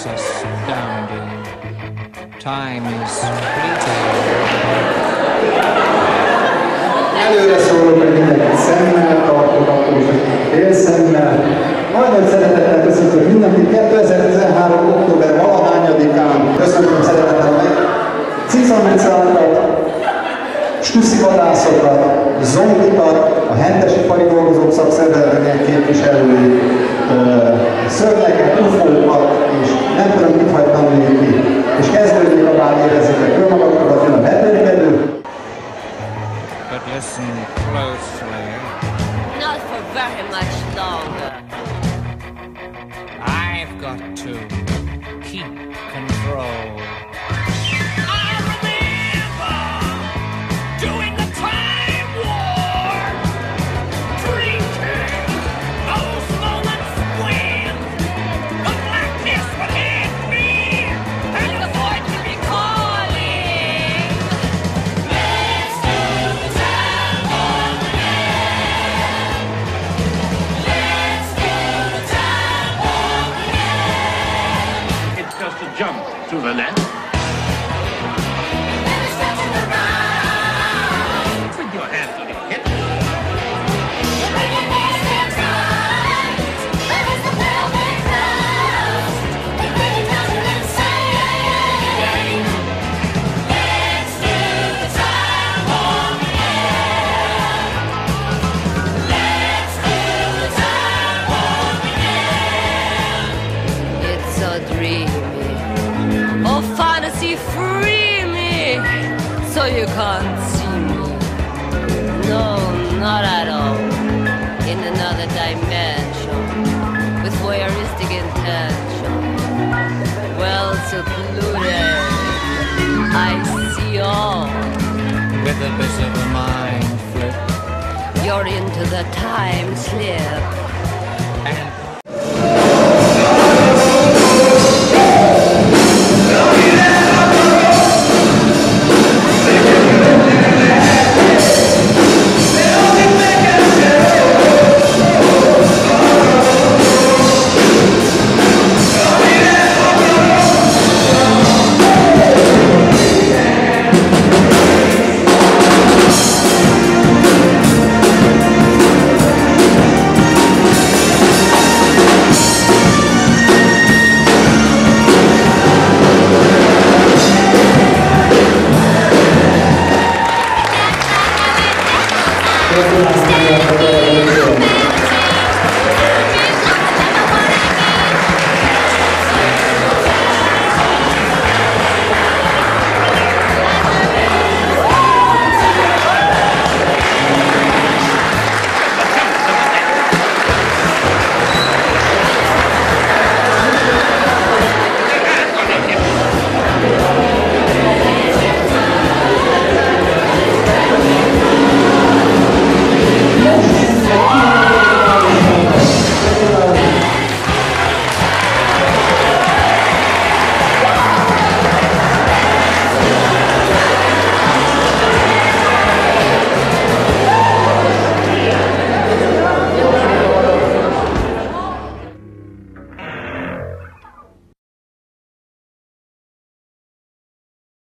astounding. Time is fleeting. Előre szólok, hogy mindenkit szemmel tartok, akkor is félszemmel. Majdnem szeretettel köszöntök mindenkit 2013. október valahányadikán. Köszöntöm szeretettel meg cicametszákat, stüsszivadászokat, zombikat, a hentesipari dolgozók szakszervezetének képviselői, szörnyeket, ufókat, és nem tudom, mit hagytam még ki. És kezdődik a bár érezzétek önmagatokat, jön a vetőkedő. But listen closely. Not for very much longer. I've got to keep control. I remember doing the time war, drinking those moments when the blackness would hit me and the void would be calling. Let's do the time war again. Let's do the time war again. It's just a jump to the left. With your hands on your hips. It's so dreamy. Oh, fantasy, free me, so you can't see me. No, not at all. In another dimension, with voyeuristic intention, well secluded, I see all. With a bit of a mind flip. You're into the time slip. And